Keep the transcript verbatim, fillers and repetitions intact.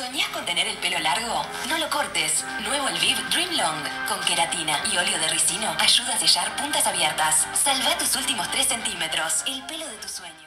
¿Soñás con tener el pelo largo? No lo cortes. Nuevo Elvive Dream Long. Con queratina y óleo de ricino ayuda a sellar puntas abiertas. Salva tus últimos tres centímetros. El pelo de tu sueño.